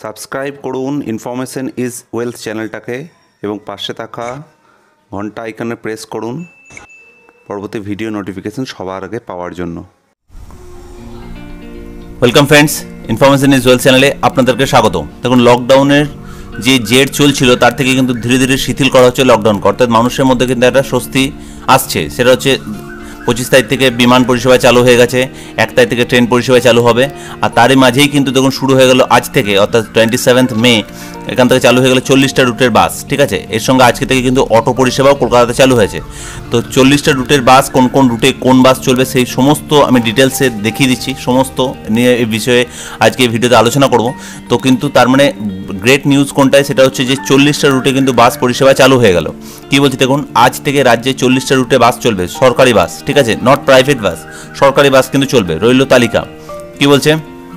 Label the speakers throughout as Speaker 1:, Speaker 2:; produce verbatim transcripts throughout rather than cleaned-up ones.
Speaker 1: Subscribe করুন information is wealth চ্যানেলটাকে এবং পাশে থাকা ঘন্টা আইকনে প্রেস করুন পরবর্তী ভিডিও নোটিফিকেশন সবার আগে পাওয়ার জন্য।
Speaker 2: Welcome friends, information is wealth চ্যানেলে আপনাদেরকে স্বাগত। দেখুন, লকডাউনের যে জেড চলছিল তার থেকে কিন্তু ধীরে ধীরে শিথিল করা হচ্ছে লকডাউনকে, অর্থাৎ মানুষের মধ্যে কিন্তু একটা স্বস্তি আসছে। সেটা হচ্ছে পঁচিশ তারিখ থেকে বিমান পরিষেবা চালু হয়ে গেছে, এক তারিখ থেকে ট্রেন পরিষেবা চালু হবে। আর তারই মাঝেই কিন্তু দেখুন শুরু হয়ে গেল আজ থেকে, অর্থাৎ টোয়েন্টি সেভেন্থ মে এখান থেকে চালু হয়ে গেল চল্লিশটা রুটের বাস। ঠিক আছে, এর সঙ্গে আজকে থেকে কিন্তু অটো পরিষেবাও কলকাতাতে চালু হয়েছে। তো চল্লিশটা রুটের বাস, কোন কোন রুটে কোন বাস চলবে সেই সমস্ত আমি ডিটেলসে দেখিয়ে দিচ্ছি, সমস্ত নিয়ে এই বিষয়ে আজকে এই ভিডিওতে আলোচনা করব। তো কিন্তু তার মানে গ্রেট নিউজ কোনটায়, সেটা হচ্ছে যে চল্লিশটা রুটে কিন্তু বাস পরিষেবা চালু হয়ে গেল। কী বলছি দেখুন, আজ থেকে রাজ্যে চল্লিশটা রুটে বাস চলবে, সরকারি বাস। ঠিক আছে, নট প্রাইভেট বাস, সরকারি বাস কিন্তু চলবে। রইল তালিকা। কি বলছে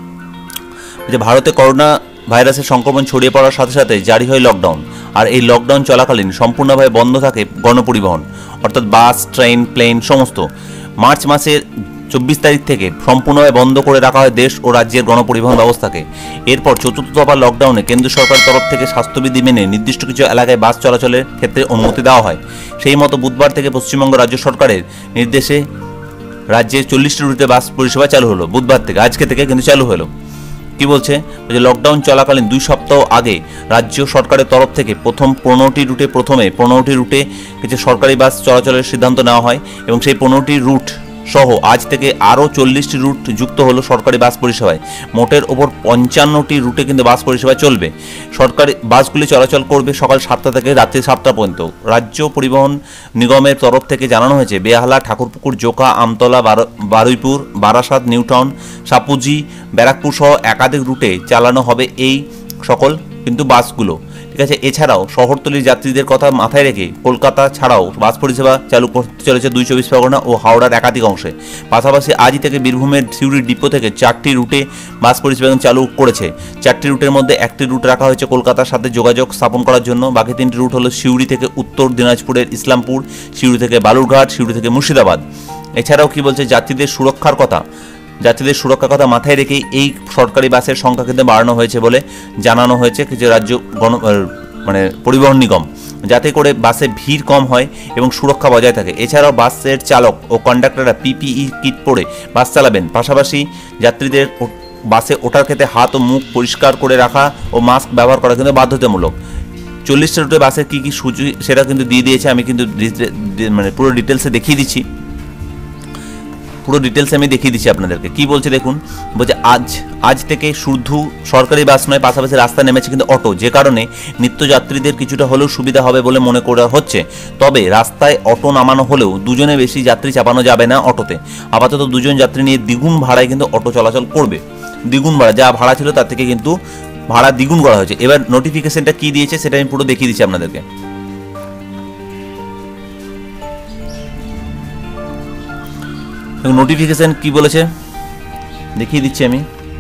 Speaker 2: যে ভারতে করোনা ভাইরাসের সংক্রমণ ছড়িয়ে পড়ার সাথে সাথে জারি হয় লকডাউন। আর এই লকডাউন চলাকালীন সম্পূর্ণভাবে বন্ধ থাকে গণপরিবহন, অর্থাৎ বাস, ট্রেন, প্লেন সমস্ত। মার্চ মাসের চব্বিশ তারিখ থেকে সম্পূর্ণভাবে বন্ধ করে রাখা হয় দেশ ও রাজ্যের গণপরিবহন ব্যবস্থাকে। এরপর চতুর্থ দফা লকডাউনে কেন্দ্র সরকারের তরফ থেকে স্বাস্থ্যবিধি মেনে নির্দিষ্ট কিছু এলাকায় বাস চলাচলের ক্ষেত্রে অনুমতি দেওয়া হয়। সেই মতো বুধবার থেকে পশ্চিমবঙ্গ রাজ্য সরকারের নির্দেশে রাজ্যে চল্লিশটি রুটে বাস পরিষেবা চালু হলো। বুধবার থেকে, আজকে থেকে কিন্তু চালু হলো। কি বলছে যে লকডাউন চলাকালীন দুই সপ্তাহ আগে রাজ্য সরকারের তরফ থেকে প্রথম পনেরোটি রুটে প্রথমে পনেরোটি রুটে কিছু সরকারি বাস চলাচলের সিদ্ধান্ত নেওয়া হয় এবং সেই পনেরোটি রুট সহ আজ থেকে আরও চল্লিশটি রুট যুক্ত হলো সরকারি বাস পরিষেবায়। মোটের ওপর পঞ্চান্নটি রুটে কিন্তু বাস পরিষেবা চলবে। সরকারি বাসগুলি চলাচল করবে সকাল সাতটা থেকে রাত্রি সাতটা পর্যন্ত। রাজ্য পরিবহন নিগমের তরফ থেকে জানানো হয়েছে বেহালা, ঠাকুরপুকুর, জোকা, আমতলা, বারুইপুর, বারাসাত, নিউটাউন, সাপুজি, ব্যারাকপুর সহ একাধিক রুটে চালানো হবে এই সকল কিন্তু বাসগুলো। ঠিক আছে, এছাড়াও শহরতলির যাত্রীদের কথা মাথায় রেখে কলকাতা ছাড়াও বাস পরিষেবা চালু করতে চলেছে দুই চব্বিশ পরগনা ও হাওড়ার একাধিক অংশে। পাশাপাশি আজই থেকে বীরভূমের সিউড়ি ডিপো থেকে চারটি রুটে বাস পরিষেবা চালু করেছে। চারটি রুটের মধ্যে একটি রুট রাখা হয়েছে কলকাতার সাথে যোগাযোগ স্থাপন করার জন্য। বাকি তিনটি রুট হলো সিউড়ি থেকে উত্তর দিনাজপুরের ইসলামপুর, সিউড়ি থেকে বালুরঘাট, সিউড়ি থেকে মুর্শিদাবাদ। এছাড়াও কি বলছে, যাত্রীদের সুরক্ষার কথা যাত্রীদের সুরক্ষার কথা মাথায় রেখেই এই সরকারি বাসের সংখ্যা কিন্তু বাড়ানো হয়েছে বলে জানানো হয়েছে যে রাজ্য গণ মানে পরিবহন নিগম, যাতে করে বাসে ভিড় কম হয় এবং সুরক্ষা বজায় থাকে। এছাড়াও বাসের চালক ও কন্ডাক্টররা পিপিই কিট পরে বাস চালাবেন। পাশাপাশি যাত্রীদের বাসে ওঠার ক্ষেত্রে হাত ও মুখ পরিষ্কার করে রাখা ও মাস্ক ব্যবহার করা কিন্তু বাধ্যতামূলক। চল্লিশটা রুটে বাসের কী কী সূচি সেটা কিন্তু দিয়ে দিয়েছে, আমি কিন্তু মানে পুরো ডিটেলসে দেখিয়ে দিচ্ছি পুরো ডিটেলস আমি দেখিয়ে দিচ্ছি আপনাদেরকে। কি বলছে দেখুন, বলছে আজ আজ থেকে শুধু সরকারি বাস নয়, পাশাপাশি রাস্তায় নেমেছে কিন্তু অটো, যে কারণে নিত্যযাত্রীদের কিছুটা হলেও সুবিধা হবে বলে মনে করা হচ্ছে। তবে রাস্তায় অটো নামানো হলেও দুজনে বেশি যাত্রী চাপানো যাবে না অটোতে। আপাতত দুজন যাত্রী নিয়ে দ্বিগুণ ভাড়ায় কিন্তু অটো চলাচল করবে। দ্বিগুণ ভাড়া, যা ভাড়া ছিল তার থেকে কিন্তু ভাড়া দ্বিগুণ করা হয়েছে। এবার নোটিফিকেশনটা কি দিয়েছে সেটা আমি পুরো দেখিয়ে দিচ্ছি আপনাদেরকে। নোটিফিকেশন কি বলেছে দেখিয়ে দিচ্ছি আমি।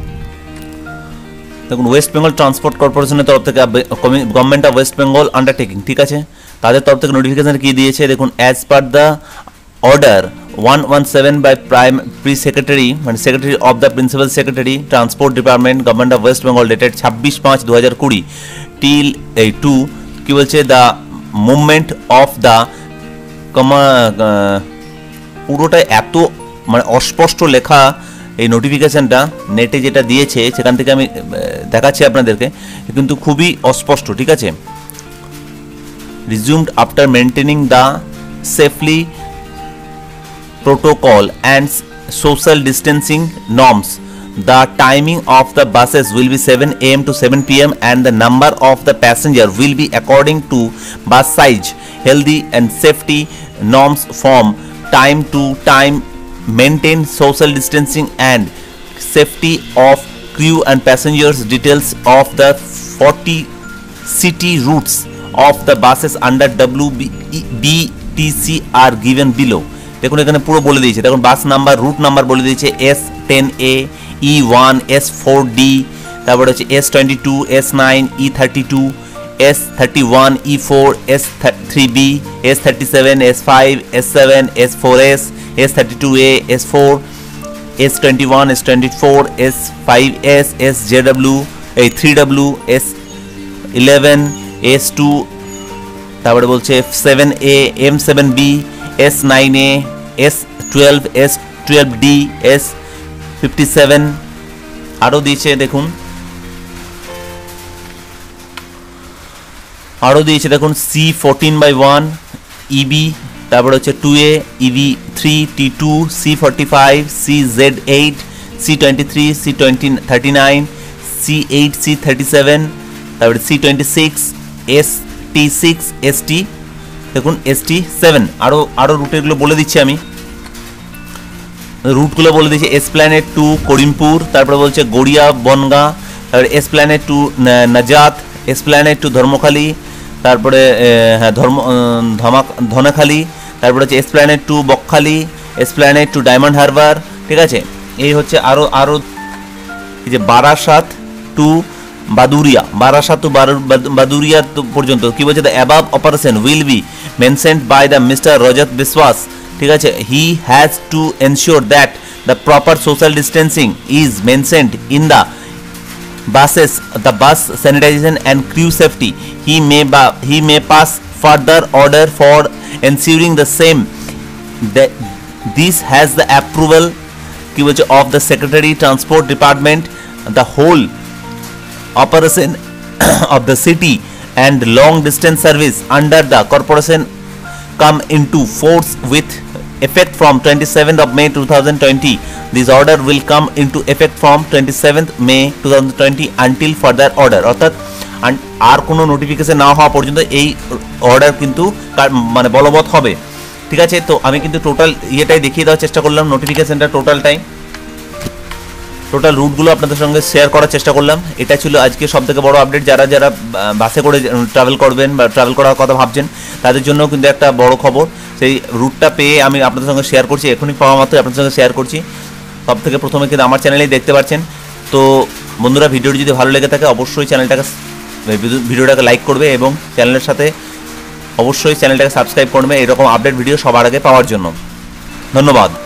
Speaker 2: দেখুন, ওয়েস্ট বেঙ্গল ট্রান্সপোর্ট কর্পোরেশনের তরফ থেকে, government of West Bengal undertaking, ঠিক আছে, তাদের তরফ থেকে নোটিফিকেশন কি দিয়েছে দেখুন। As per the order one one seven by prime pre secretary মানে secretary of the principal secretary transport department government of West Bengal dated ছাব্বিশ পাঁচ দু হাজার কুড়ি টিল এই টু কি বলছে, দ্য মুভমেন্ট অফ দ্য কমা পুরোটাই এত মানে অস্পষ্ট লেখা এই নোটিফিকেশনটা, নেটে যেটা দিয়েছে সেখান থেকে আমি দেখাচ্ছি আপনাদেরকে, কিন্তু খুবই অস্পষ্ট। ঠিক আছে, resumed after maintaining the safely protocol and social distancing norms. The timing of the buses will be seven a m to seven p m and the number of the passenger will be according to bus size, healthy and safety norms from time to time. Maintain social distancing and safety of crew and passengers. Details of the forty city routes of the buses under W B T C are given below. দেখুন, এখানে পুরো বলে দিয়েছে। দেখুন, bus number, root number বলে দিয়েছে S ten A, E one, S four D, তারপরে হচ্ছে S twenty two, S nine, E thirty two, S thirty one, E four, S three B, S thirty seven, S five, S seven, S four S, S thirty two A, S four, S twenty one, S twenty four, S five S, S J W, এই three W S eleven S two, তারপরে বলছে seven A, M seven B, S nine A, S twelve, S twelve D, S fifty seven, আরও দিয়েছে দেখুন, আরও দিয়েছে দেখুন C fourteen by one, EB, তারপরে হচ্ছে two A, EV three, T two, C forty five, C Z eight, C twenty three, C twenty thirty nine, C eight, C thirty seven, তারপরে C twenty six, S T six, S T দেখুন, S টি seven, আরও আরও রুটেরগুলো বলে দিচ্ছি আমি, রুটগুলো বলে দিচ্ছি। Esplanade two Karimpur, তারপরে বলছে গড়িয়া বনগাঁ, তারপরে Esplanade to Nazat, Esplanade to Dharmakhali, তারপরে হ্যাঁ ধর্ম ধমাক ধনেখালি, তারপরে হচ্ছে Esplanade to Bakkhali, Esplanade to Diamond Harbour, ঠিক আছে। এই হচ্ছে আরও আরও এই যে বারাসাত টু বাদুরিয়া, বারাসাত টু বাদুরিয়া পর্যন্ত কি বলছে, the above operation will be mentioned by the mister Rajat Biswas, ঠিক আছে। He has to ensure that the proper social distancing is mentioned in the buses, the bus sanitization and crew safety. He may ba- he may pass further order for ensuring the same. That this has the approval of the Secretary Transport Department. The whole operation of the city and long distance service under the corporation come into force with effect from twenty-seventh of May twenty twenty. This order will come into effect from twenty-seventh May twenty twenty until further order. অর্থাৎ আর কোনো notification না হওয়া পর্যন্ত এই order কিন্তু মানে বলবৎ হবে, ঠিক আছে। তো আমি কিন্তু টোটাল ইয়েটাই দেখিয়ে দেওয়ার চেষ্টা করলাম, নোটিফিকেশনটা টোটালটাই, টোটাল রুটগুলো আপনাদের সঙ্গে শেয়ার করার চেষ্টা করলাম। এটা ছিল আজকে সব থেকে বড় আপডেট। যারা যারা বাসে করে ট্রাভেল করবেন বা ট্রাভেল করার কথা ভাবছেন তাদের জন্য কিন্তু একটা বড় খবর। সেই রুটটা পেয়ে আমি আপনাদের সঙ্গে শেয়ার করছি, এখনই পাওয়া মাত্রই আপনাদের সঙ্গে শেয়ার করছি। সব থেকে প্রথমে কিন্তু আমার চ্যানেলেই দেখতে পাচ্ছেন। তো বন্ধুরা, ভিডিওটি যদি ভালো লেগে থাকে অবশ্যই চ্যানেলটাকে ভিডিওটাকে লাইক করবে এবং চ্যানেলের সাথে অবশ্যই চ্যানেলটাকে সাবস্ক্রাইব করবে এরকম আপডেট ভিডিও সবার আগে পাওয়ার জন্য। ধন্যবাদ।